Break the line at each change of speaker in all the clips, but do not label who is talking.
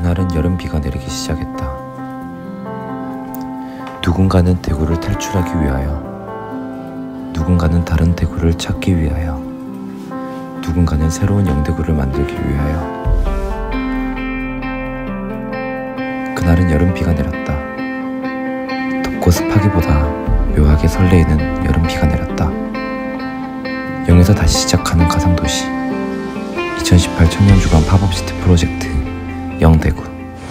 그날은 여름비가 내리기 시작했다. 누군가는 대구를 탈출하기 위하여, 누군가는 다른 대구를 찾기 위하여, 누군가는 새로운 영대구를 만들기 위하여. 그날은 여름비가 내렸다. 덥고 습하기보다 묘하게 설레이는 여름비가 내렸다. 0에서 다시 시작하는 가상도시 2018 청년주간 팝업시티 프로젝트 영대구.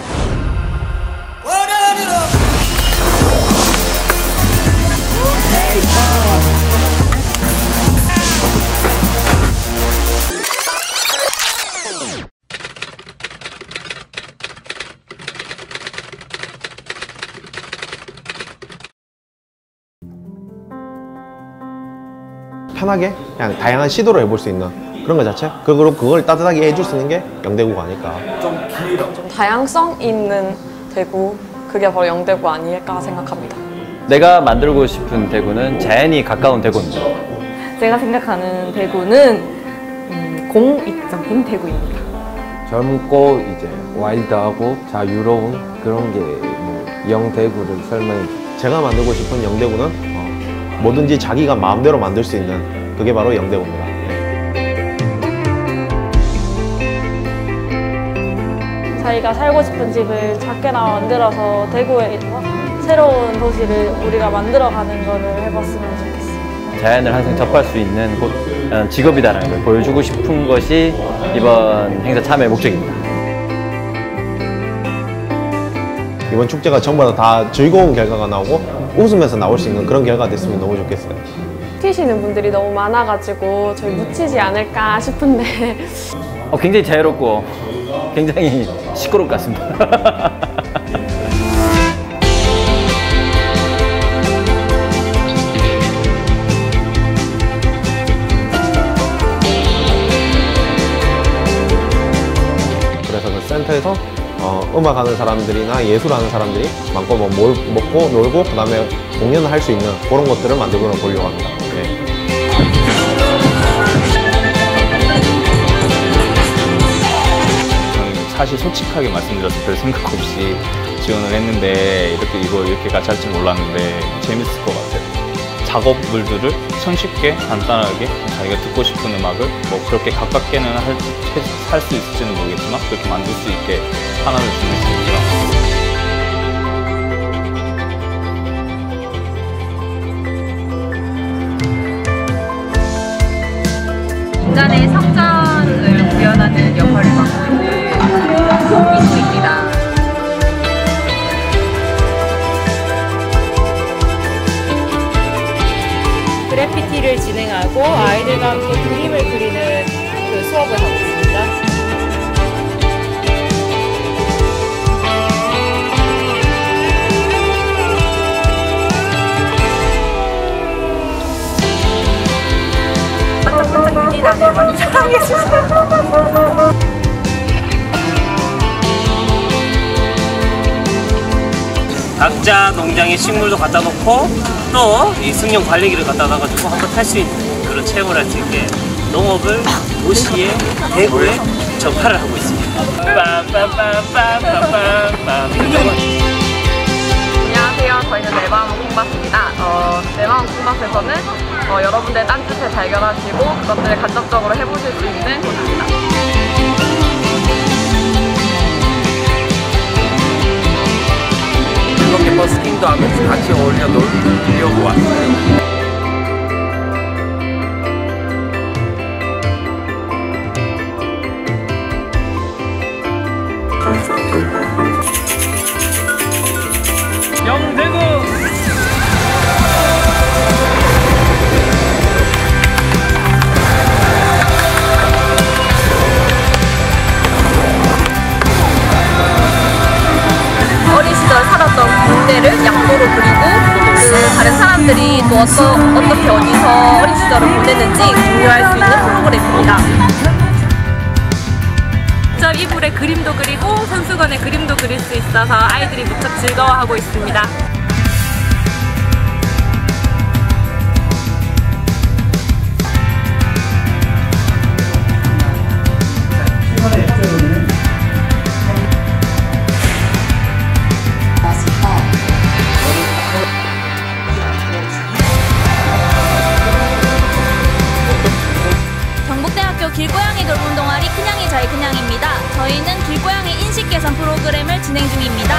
편하게 그냥 다양한 시도를 해볼 수 있는 그런 것 자체? 그리고 그걸 따뜻하게 해줄 수 있는 게 영대구가 아닐까.
좀 다양성 있는 대구, 그게 바로 영대구 아닐까 생각합니다.
내가 만들고 싶은 대구는 자연이 가까운 대구입니다.
제가 생각하는 대구는 공익적인 대구입니다.
젊고 이제 와일드하고 자유로운 그런 게 뭐 영대구를 설명해.
제가 만들고 싶은 영대구는 뭐든지 자기가 마음대로 만들 수 있는 그게 바로 영대구입니다.
자기가 살고 싶은 집을 작게나마 만들어서 대구에 새로운 도시를 우리가 만들어가는 거를 해봤으면 좋겠어요.
자연을 항상 접할 수 있는 곳, 직업이다라는 걸 보여주고 싶은 것이 이번 행사 참여의 목적입니다.
이번 축제가 전부 다 즐거운 결과가 나오고 웃으면서 나올 수 있는 그런 결과가 됐으면 너무 좋겠어요.
튀시는 분들이 너무 많아가지고 저희 묻히지 않을까 싶은데
굉장히 자유롭고 굉장히 시끄러울 것 같습니다.
그래서 그 센터에서 음악하는 사람들이나 예술하는 사람들이 많고 뭐 먹고 놀고 그 다음에 공연을 할 수 있는 그런 것들을 만들어 보려고 합니다. 네.
사실 솔직하게 말씀드려서 별 생각 없이 지원을 했는데 이렇게가 잘 줄 몰랐는데 재밌을 것 같아요. 작업물들을 손쉽게 간단하게 자기가 듣고 싶은 음악을 뭐 그렇게 가깝게는 할 수 있을지는 모르겠지만 그렇게 만들 수 있게 하나를 준비했습니다.
인간의 성장을 구현하는 역할을 맡고 있는 민수입니다.
그래피티를 진행하고 아이들과 함께 그림을 그리는 그 수업을 하고 있습니다.
반짝반짝 윤희단을 많이 사랑해주세요.
각자 농장에 식물도 갖다 놓고 또 이 승용 관리기를 갖다 놔가지고 한번 탈 수 있는 그런 체험을 할 수 있게 농업을 도시의 대구에 전파를 하고 있습니다.
안녕하세요. 저희는 내마음 콩밭입니다. 내마음 콩밭에서는 여러분들의 딴뜻을 발견하시고 그것들을 간접적으로 해보실 수 있는 곳입니다.
즐겁게 버스킹도 하면서 같이 어울려 놀려고 왔어요.
영대구!
어린 시절 살았던 군대를 약도로 그리고 그 다른 사람들이 또 어떻게 어디서 어린 시절을 보냈는지 공유할 수 있는 프로그램입니다.
직접 이불에 그림도 그리고 손수건에 그림도 그릴 수 있어서 아이들이 무척 즐거워하고 있습니다.
개선 프로그램을 진행 중입니다.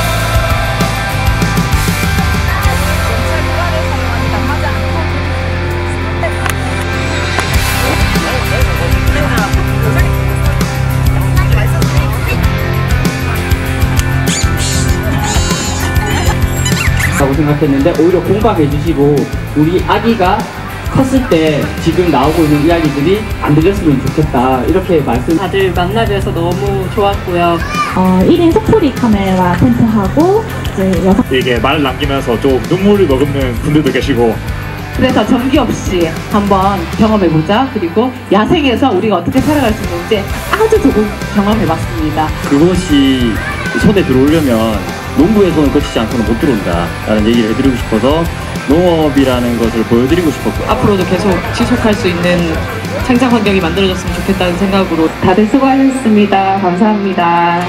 라고 생각했는데 오히려 공감해 주시고 우리 아기가 컸을 때 지금 나오고 있는 이야기들이 안 들렸으면 좋겠다 이렇게 말씀.
다들 만나뵈서 너무 좋았고요.
1인 소프리 카메라 텐트하고
이게 말 남기면서 좀 눈물을 머금는 분들도 계시고
그래서 전기 없이 한번 경험해보자. 그리고 야생에서 우리가 어떻게 살아갈 수 있는지 아주 조금 경험해봤습니다.
그것이 손에 들어오려면 농부의 손을 거치지 않고는 못 들어온다 라는 얘기를 해드리고 싶어서 농업이라는 것을 보여드리고 싶었고
앞으로도 계속 지속할 수 있는 창작 환경이 만들어졌으면 좋겠다는 생각으로 다들 수고하셨습니다. 감사합니다.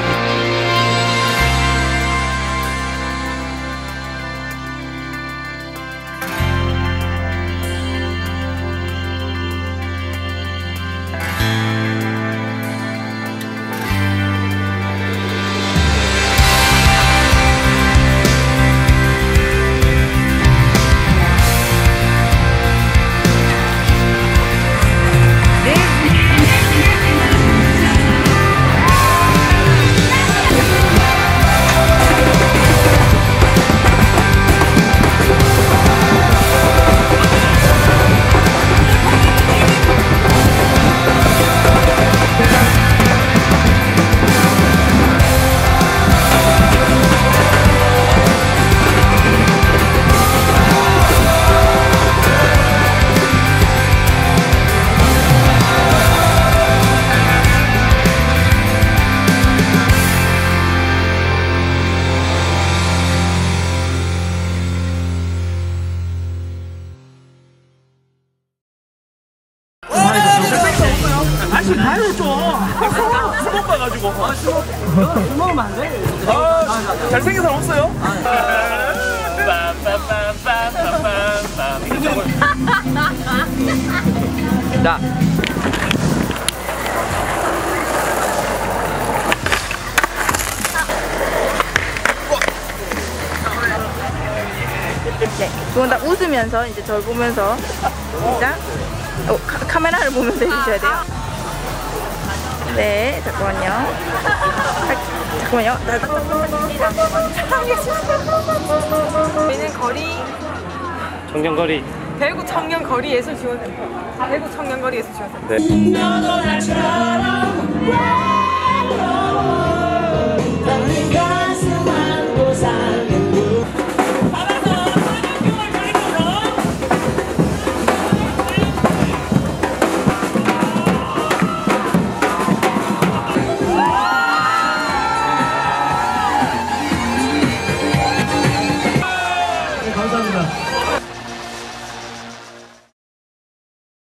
아저씨 다이어트 좀. 수목 봐가지고. 술 먹으면 안 돼. 잘생긴 사람 없어요?
자.
네, 두 분 다 웃으면서 이제 저를 보면서 시작. 카메라를 보면서 해주셔야 돼요. 네, 잠깐만요. 잠깐만요.
저희는 거리
청년거리
대구 청년거리 예술지원센터. 대구 청년거리 예술지원센터.
네.